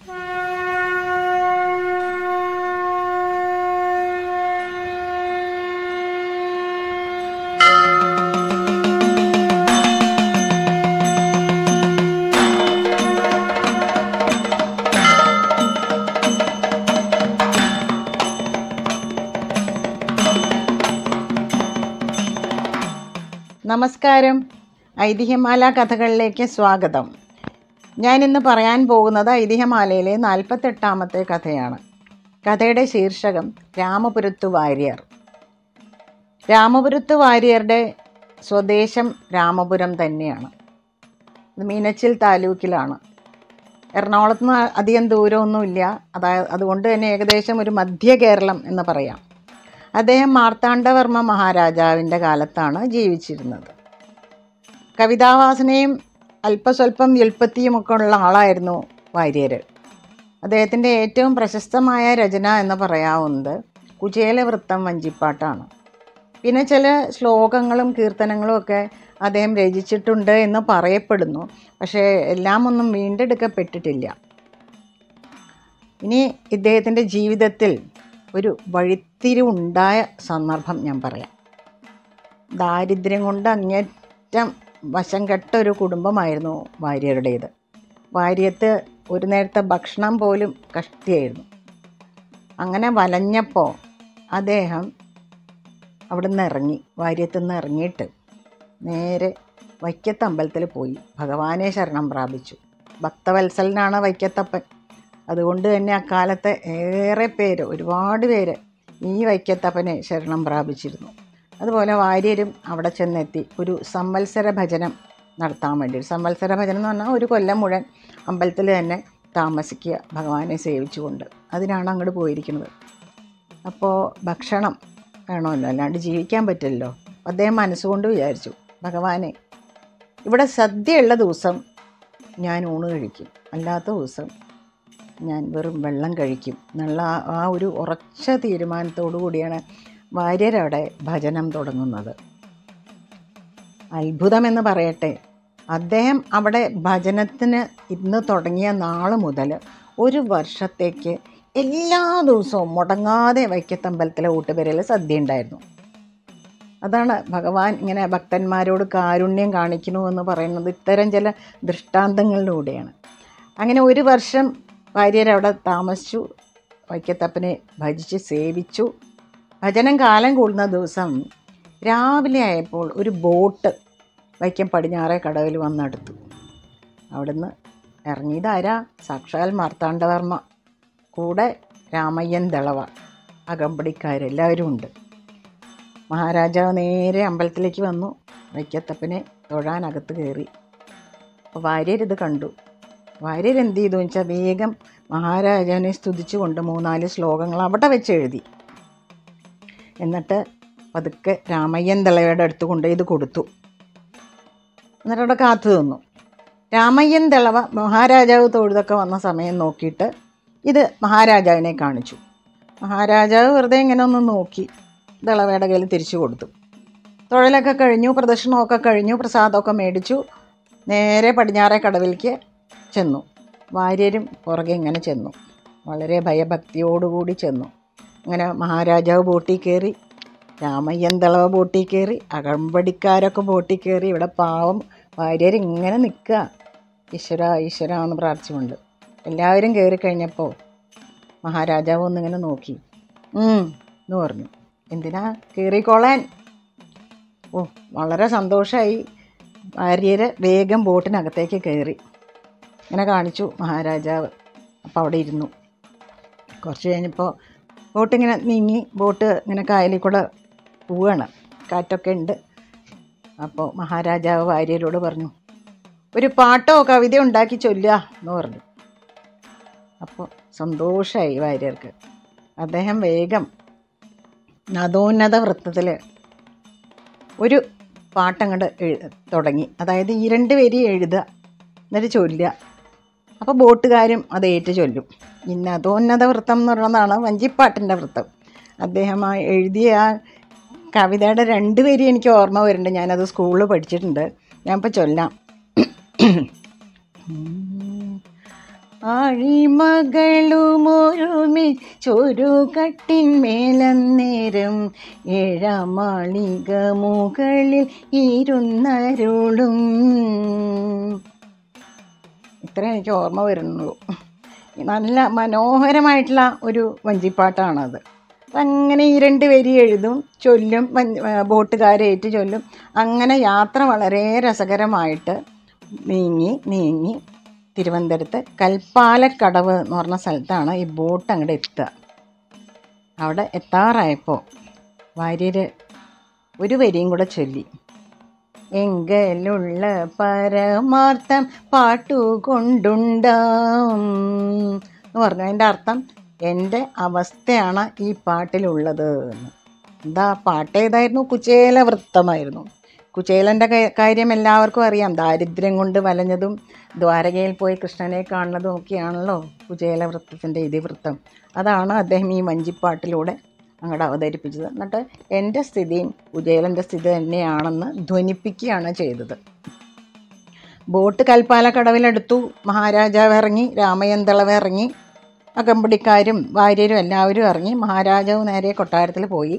നമസ്കാരം. ഐതിഹ്യമാല കഥകളിലേക്ക് സ്വാഗതം. ഞാനിന്ന് പറയാൻ പോകുന്നത് ഐതിഹ്യമാലയിലെ 48ാമത്തെ കഥയാണ്. കഥയുടെ ശീർഷകം രാമപുരത്ത് വാര്യർ. രാമപുരത്ത് വാര്യരുടെ സ്വദേശം രാമപുരം തന്നെയാണ്. ഇത് മീനച്ചിൽ താലൂക്കിലാണ്. എറണാകുളത്ത് നിന്ന് അധികം ദൂരമൊന്നുമില്ല. അതുകൊണ്ട് തന്നെ ഏകദേശം ഒരു മധ്യ കേരളം എന്ന് പറയാം. അദ്ദേഹം മാർത്താണ്ഡവർമ്മ മഹാരാജാവിൻ്റെ കാലത്താണ് ജീവിച്ചിരുന്നത്. കവിതാവാസനയും അല്പസ്വല്പം വ്യുൽപ്പത്തിയുമൊക്കെ ഉള്ള ആളായിരുന്നു വാര്യർ. അദ്ദേഹത്തിൻ്റെ ഏറ്റവും പ്രശസ്തമായ രചന എന്ന് പറയാവുന്നത് കുചേലവൃത്തം വഞ്ചിപ്പാട്ടാണ്. പിന്നെ ചില ശ്ലോകങ്ങളും കീർത്തനങ്ങളും ഒക്കെ അദ്ദേഹം രചിച്ചിട്ടുണ്ട് എന്ന് പറയപ്പെടുന്നു. പക്ഷേ എല്ലാം ഒന്നും വീണ്ടെടുക്കപ്പെട്ടിട്ടില്ല. ഇനി ഇദ്ദേഹത്തിൻ്റെ ജീവിതത്തിൽ ഒരു വഴിത്തിരിവുണ്ടായ സന്ദർഭം ഞാൻ പറയാം. ദാരിദ്ര്യം കൊണ്ട് അങ്ങേറ്റം വശം കെട്ട ഒരു കുടുംബമായിരുന്നു വാര്യരുടേത്. വാര്യത്ത് ഒരു നേരത്തെ ഭക്ഷണം പോലും കഷ്ടിയായിരുന്നു. അങ്ങനെ വലഞ്ഞപ്പോൾ അദ്ദേഹം അവിടെ നിന്ന് ഇറങ്ങി. വാര്യത്തു നിന്ന് ഇറങ്ങിയിട്ട് നേരെ വൈക്കത്തമ്പലത്തിൽ പോയി ഭഗവാനെ ശരണം പ്രാപിച്ചു. ഭക്തവത്സലനാണ് വൈക്കത്തപ്പൻ. അതുകൊണ്ട് തന്നെ അക്കാലത്തെ ഏറെ പേര്, ഒരുപാട് പേര് ഈ വൈക്കത്തപ്പനെ ശരണം പ്രാപിച്ചിരുന്നു. അതുപോലെ വാര്യരും അവിടെ ചെന്നെത്തി ഒരു സംവത്സര ഭജനം നടത്താൻ വേണ്ടി. സംവത്സര ഭജനം എന്ന് പറഞ്ഞാൽ ഒരു കൊല്ലം മുഴുവൻ അമ്പലത്തിൽ തന്നെ താമസിക്കുക, ഭഗവാനെ സേവിച്ചുകൊണ്ട്. അതിനാണ് അങ്ങോട്ട് പോയിരിക്കുന്നത്. അപ്പോൾ ഭക്ഷണം വേണമല്ലോ, അല്ലാണ്ട് ജീവിക്കാൻ പറ്റില്ലല്ലോ. അദ്ദേഹം മനസ്സുകൊണ്ട് വിചാരിച്ചു, ഭഗവാനെ, ഇവിടെ സദ്യയുള്ള ദിവസം ഞാൻ ഊണ് കഴിക്കും, അല്ലാത്ത ദിവസം ഞാൻ വെറും വെള്ളം കഴിക്കും എന്നുള്ള ആ ഒരു ഉറച്ച തീരുമാനത്തോടു കൂടിയാണ് വാര്യരവിടെ ഭജനം തുടങ്ങുന്നത്. അത്ഭുതമെന്ന് പറയട്ടെ, അദ്ദേഹം അവിടെ ഭജനത്തിന് ഇന്ന് തുടങ്ങിയ നാൾ മുതൽ ഒരു വർഷത്തേക്ക് എല്ലാ ദിവസവും മുടങ്ങാതെ വൈക്കത്തമ്പലത്തിലെ ഊട്ടുപുരയിൽ സദ്യ ഉണ്ടായിരുന്നു. അതാണ് ഭഗവാൻ ഇങ്ങനെ ഭക്തന്മാരോട് കാരുണ്യം കാണിക്കുന്നു എന്ന് പറയുന്നത് ഇത്തരം ചില ദൃഷ്ടാന്തങ്ങളിലൂടെയാണ്. അങ്ങനെ ഒരു വർഷം വാര്യരവിടെ താമസിച്ചു, വൈക്കത്തപ്പനെ ഭജിച്ച് സേവിച്ചു. ഭജനം കാലം കൂടുന്ന ദിവസം രാവിലെ ആയപ്പോൾ ഒരു ബോട്ട് വൈക്കം പടിഞ്ഞാറേ കടവിൽ വന്നെടുത്തു. അവിടുന്ന് ഇറങ്ങിയതാരാ? സാക്ഷാൽ മാർത്താണ്ഡവർമ്മ, കൂടെ രാമയ്യൻ ദളവ, അകമ്പടിക്കാരെല്ലാവരും ഉണ്ട്. മഹാരാജാവ് നേരെ അമ്പലത്തിലേക്ക് വന്നു, വൈക്കത്തപ്പനെ തൊഴാൻ അകത്ത് കയറി. അപ്പോൾ വാര്യരിത് കണ്ടു. വാര്യർ എന്ത് ചെയ്തു വെച്ചാൽ വേഗം മഹാരാജാവിനെ സ്തുതിച്ചുകൊണ്ട് 3-4 ശ്ലോകങ്ങൾ അവിടെ വെച്ച് എഴുതി. എന്നിട്ട് പതുക്കെ രാമയ്യൻ ദളവയുടെ അടുത്ത് കൊണ്ട് ഇത് കൊടുത്തു. എന്നിട്ട് അവിടെ കാത്തു നിന്നു. രാമയ്യൻ ദളവ മഹാരാജാവ് തൊഴുതൊക്കെ വന്ന സമയം നോക്കിയിട്ട് ഇത് മഹാരാജാവിനെ കാണിച്ചു. മഹാരാജാവ് വെറുതെ ഇങ്ങനെ ഒന്ന് നോക്കി ദളവയുടെ കയ്യിൽ തിരിച്ചു കൊടുത്തു. തൊഴിലൊക്കെ കഴിഞ്ഞു, പ്രദക്ഷിണമൊക്കെ കഴിഞ്ഞു, പ്രസാദമൊക്കെ മേടിച്ചു. നേരെ പടിഞ്ഞാറേ കടവിലേക്ക് ചെന്നു. വാര്യരും പുറകെ ഇങ്ങനെ ചെന്നു, വളരെ ഭയഭക്തിയോടുകൂടി ചെന്നു. അങ്ങനെ മഹാരാജാവ് ബോട്ടിൽ കയറി, രാമയ്യൻ ദളവ ബോട്ടിൽ കയറി, അകമ്പടിക്കാരൊക്കെ ബോട്ടിൽ കയറി. ഇവിടെ പാവം വാര്യർ ഇങ്ങനെ നിൽക്കുക, ഈശ്വര ഈശ്വര എന്ന് പ്രാർത്ഥിച്ചുകൊണ്ട്. എല്ലാവരും കയറി കഴിഞ്ഞപ്പോൾ മഹാരാജാവ് ഒന്നിങ്ങനെ നോക്കി എന്ന് പറഞ്ഞു, എന്തിനാ കയറിക്കോളാൻ? ഓ, വളരെ സന്തോഷമായി. വാര്യർ വേഗം ബോട്ടിനകത്തേക്ക് കയറി. ഇങ്ങനെ കാണിച്ചു മഹാരാജാവ്. അപ്പോൾ അവിടെ ഇരുന്നു. കുറച്ച് കഴിഞ്ഞപ്പോൾ ബോട്ടിങ്ങനെ നീങ്ങി, ബോട്ട് ഇങ്ങനെ കായലിൽ കൂടെ പോവുകയാണ്, കാറ്റൊക്കെ ഉണ്ട്. അപ്പോൾ മഹാരാജാവ് വാര്യരോട് പറഞ്ഞു, ഒരു പാട്ടോ കവിതയോ ഉണ്ടാക്കി ചൊല്ലുക എന്ന് പറഞ്ഞു. അപ്പോൾ സന്തോഷമായി വാര്യർക്ക്. അദ്ദേഹം വേഗം നദോന്നത വൃത്തത്തിൽ ഒരു പാട്ടങ്ങോട്ട് തുടങ്ങി. അതായത് 2 വരി എഴുതുക, എന്നിട്ട് ചൊല്ലുക. അപ്പോൾ ബോട്ടുകാരും അത് ഏറ്റു ചൊല്ലും. ഈ നദോന്നത വൃത്തം എന്ന് പറയുന്നതാണ് വഞ്ചിപ്പാട്ടിൻ്റെ വൃത്തം. അദ്ദേഹം എഴുതിയ ആ കവിതയുടെ 2 വരി എനിക്ക് ഓർമ്മ വരുന്നുണ്ട്. ഞാനത് സ്കൂളിൽ പഠിച്ചിട്ടുണ്ട്. ഞാനിപ്പോൾ ചൊല്ലാം. ആഴിമകളുമൊരുമിച്ചൊരു കട്ടിന്മേലന്നേരം ഏഴാമാളിക മുകളിൽ ഇരുന്നരുളും. ഇത്ര എനിക്ക് ഓർമ്മ വരുന്നുള്ളൂ. നല്ല മനോഹരമായിട്ടുള്ള ഒരു വഞ്ചിപ്പാട്ടാണത്. അങ്ങനെ ഈ 2 വരി എഴുതും, ചൊല്ലും, ബോട്ടുകാരേറ്റ് ചൊല്ലും. അങ്ങനെ യാത്ര വളരെ രസകരമായിട്ട് നീങ്ങി തിരുവനന്തപുരത്ത് കൽപ്പാലക്കടവ് എന്ന് പറഞ്ഞ സ്ഥലത്താണ് ഈ ബോട്ട് അങ്ങോട്ട് എത്തുക. അവിടെ എത്താറായപ്പോൾ വാര്യർ ഒരു വരിയും കൂടെ ചൊല്ലി, എങ്കലുള്ള പരമാർത്ഥം പാട്ടുകൊണ്ടുണ്ടാം എന്ന് പറഞ്ഞു. അതിൻ്റെ അർത്ഥം എൻ്റെ അവസ്ഥയാണ് ഈ പാട്ടിലുള്ളത് എന്ന്. എന്താ പാട്ട് ഏതായിരുന്നു? കുചേല വൃത്തമായിരുന്നു. കുചേലൻ്റെ കാര്യം എല്ലാവർക്കും അറിയാം. ദാരിദ്ര്യം കൊണ്ട് വലഞ്ഞതും ദ്വാരകയിൽ പോയി കൃഷ്ണനെ കാണുന്നതും ഒക്കെയാണല്ലോ കുചേല വൃത്തത്തിൻ്റെ ഇതിവൃത്തം. അതാണ് അദ്ദേഹം ഈ വഞ്ചിപ്പാട്ടിലൂടെ അങ്ങോട്ട് അവതരിപ്പിച്ചത്. എന്നിട്ട് എൻ്റെ സ്ഥിതിയും കുചേലൻ്റെ സ്ഥിതി തന്നെയാണെന്ന് ധ്വനിപ്പിക്കുകയാണ് ചെയ്തത്. ബോട്ട് കൽപ്പാലക്കടവിലെടുത്തു. മഹാരാജാവ് ഇറങ്ങി, രാമയന്തളവ് ഇറങ്ങി, അകമ്പടിക്കാരും വാര്യരും എല്ലാവരും ഇറങ്ങി. മഹാരാജാവ് നേരെ കൊട്ടാരത്തിൽ പോയി.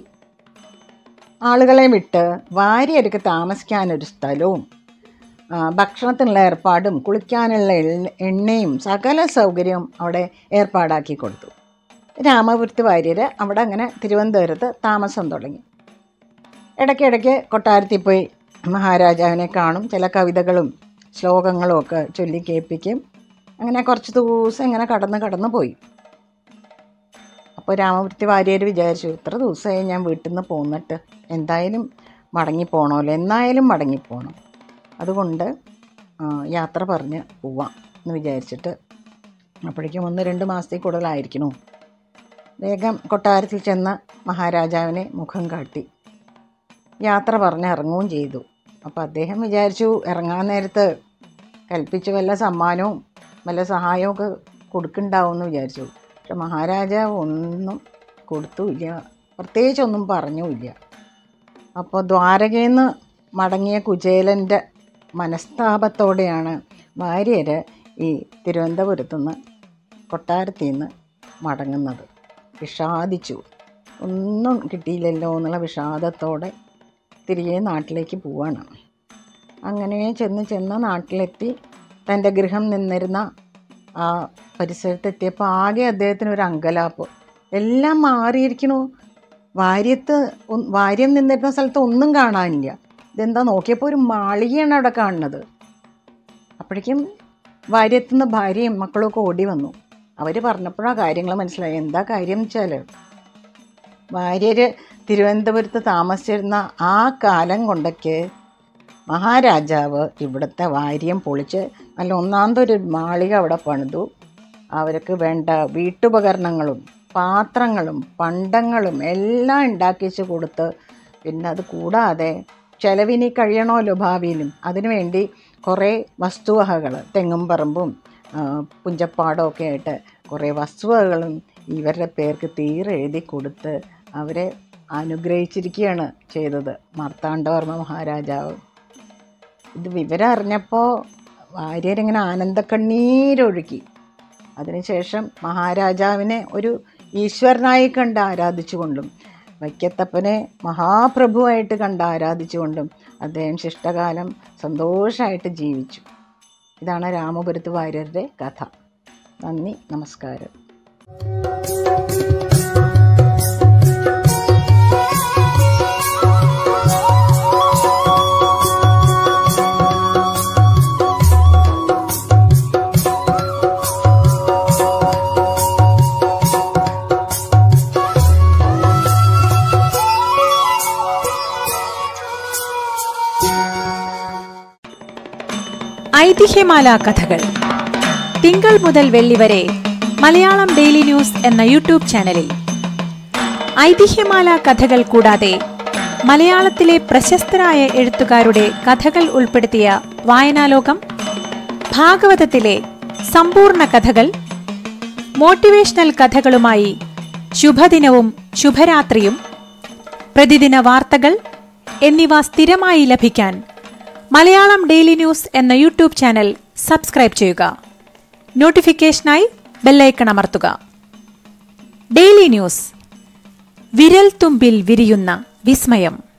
ആളുകളെ വിട്ട് വാര്യർക്ക് താമസിക്കാനൊരു സ്ഥലവും ഭക്ഷണത്തിനുള്ള ഏർപ്പാടും കുളിക്കാനുള്ള എണ്ണയും സകല സൗകര്യവും അവിടെ ഏർപ്പാടാക്കി കൊടുത്തു. രാമപുരത്ത് വാര്യർ അവിടെ അങ്ങനെ തിരുവനന്തപുരത്ത് താമസം തുടങ്ങി. ഇടയ്ക്കിടയ്ക്ക് കൊട്ടാരത്തിൽ പോയി മഹാരാജാവിനെ കാണും. ചില കവിതകളും ശ്ലോകങ്ങളും ഒക്കെ ചൊല്ലി കേൾപ്പിക്കും. അങ്ങനെ കുറച്ച് ദിവസം ഇങ്ങനെ കടന്ന് പോയി. അപ്പോൾ രാമപുരത്ത് വാര്യർ വിചാരിച്ചു, ഇത്ര ദിവസമായി ഞാൻ വീട്ടിൽ നിന്ന് പോന്നിട്ട് എന്തായാലും മടങ്ങിപ്പോണമല്ലോ, എന്നായാലും മടങ്ങിപ്പോണം. അതുകൊണ്ട് യാത്ര പറഞ്ഞ് പോവാം എന്ന് വിചാരിച്ചിട്ട് അപ്പോഴേക്കും 1-2 മാസത്തിൽ കൂടുതലായിരിക്കണു. വേഗം കൊട്ടാരത്തിൽ ചെന്ന് മഹാരാജാവിനെ മുഖം കാട്ടി യാത്ര പറഞ്ഞ് ഇറങ്ങുകയും ചെയ്തു. അപ്പോൾ അദ്ദേഹം വിചാരിച്ചു ഇറങ്ങാൻ നേരത്ത് കൽപ്പിച്ച് വല്ല സമ്മാനവും വല്ല സഹായവും ഒക്കെ കൊടുക്കുന്നുണ്ടാവുമെന്ന് വിചാരിച്ചു. പക്ഷെ മഹാരാജാവ് ഒന്നും കൊടുത്തുമില്ല, പ്രത്യേകിച്ചൊന്നും പറഞ്ഞുമില്ല. അപ്പോൾ ദ്വാരകയിൽ നിന്ന് മടങ്ങിയ കുചേലൻ്റെ മനസ്താപത്തോടെയാണ് വാര്യർ ഈ തിരുവനന്തപുരത്തുനിന്ന് കൊട്ടാരത്തിൽ നിന്ന് മടങ്ങുന്നത്. വിഷാദിച്ചു, ഒന്നും കിട്ടിയില്ലല്ലോ എന്നുള്ള വിഷാദത്തോടെ തിരികെ നാട്ടിലേക്ക് പോവാണ്. അങ്ങനെ ചെന്ന് നാട്ടിലെത്തി തൻ്റെ ഗൃഹം നിന്നിരുന്ന ആ പരിസരത്തെത്തിയപ്പോൾ ആകെ അദ്ദേഹത്തിനൊരു അങ്കലാപ്പ്. എല്ലാം മാറിയിരിക്കണു. വാര്യം നിന്നിരുന്ന സ്ഥലത്ത് ഒന്നും കാണാനില്ല. ഇതെന്താ നോക്കിയപ്പോൾ ഒരു മാളികയാണ് അവിടെ കാണുന്നത്. അപ്പോഴേക്കും വാര്യത്തുനിന്ന് ഭാര്യയും മക്കളൊക്കെ ഓടി വന്നു. അവർ പറഞ്ഞപ്പോഴാണ് കാര്യങ്ങൾ മനസ്സിലായി. എന്താ കാര്യം വെച്ചാൽ വാര്യർ തിരുവനന്തപുരത്ത് താമസിച്ചിരുന്ന ആ കാലം കൊണ്ടൊക്കെ മഹാരാജാവ് ഇവിടുത്തെ വാര്യം പൊളിച്ച് നല്ല ഒന്നാമതൊരു മാളിക അവിടെ പണിതു. അവർക്ക് വേണ്ട വീട്ടുപകരണങ്ങളും പാത്രങ്ങളും പണ്ടങ്ങളും എല്ലാം ഉണ്ടാക്കിച്ച് കൊടുത്ത്, പിന്നെ അത് കൂടാതെ ചെലവിനി കഴിയണമല്ലോ ഭാവിയിലും, അതിനുവേണ്ടി കുറേ വസ്തുവകകൾ തെങ്ങും പറമ്പും പുഞ്ചപ്പാടവും ഒക്കെ ആയിട്ട് കുറേ വസ്തുവകകളും ഇവരുടെ പേർക്ക് തീരെഴുതി കൊടുത്ത് അവരെ അനുഗ്രഹിച്ചിരിക്കുകയാണ് ചെയ്തത് മാർത്താണ്ഡവർമ്മ മഹാരാജാവ്. ഇത് വിവരം അറിഞ്ഞപ്പോൾ വാര്യരിങ്ങനെ ആനന്ദക്കണ്ണീരൊഴുക്കി. അതിനുശേഷം മഹാരാജാവിനെ ഒരു ഈശ്വരനായി കണ്ട് ആരാധിച്ചുകൊണ്ടും വൈക്കത്തപ്പനെ മഹാപ്രഭുവായിട്ട് കണ്ട് ആരാധിച്ചുകൊണ്ടും അദ്ദേഹം ശിഷ്ടകാലം സന്തോഷമായിട്ട് ജീവിച്ചു. ഇതാണ് രാമപുരത്ത് വാര്യരുടെ കഥ. നന്ദി, നമസ്കാരം. ഐതിഹ്യമാല കഥകൾ തിങ്കൾ മുതൽ വെള്ളി വരെ മലയാളം ഡെയിലി ന്യൂസ് എന്ന യൂട്യൂബ് ചാനലിൽ ഐതിഹ്യമാല കഥകൾ കൂടാതെ മലയാളത്തിലെ പ്രശസ്തരായ എഴുത്തുകാരുടെ കഥകൾ ഉൾപ്പെടുത്തിയ വായനാലോകം, ഭാഗവതത്തിലെ സമ്പൂർണ്ണ കഥകൾ, മോട്ടിവേഷണൽ കഥകളുമായി ശുഭദിനവും ശുഭരാത്രിയും, പ്രതിദിന വാർത്തകൾ എന്നിവ സ്ഥിരമായി ലഭിക്കാൻ മലയാളം ഡെയിലി ന്യൂസ് എന്ന യൂട്യൂബ് ചാനൽ സബ്സ്ക്രൈബ് ചെയ്യുക. നോട്ടിഫിക്കേഷനായി ബെല്ലൈക്കൺ അമർത്തുക. ഡെയിലി ന്യൂസ്, വിരൽ തുമ്പിൽ വിരിയുന്ന വിസ്മയം.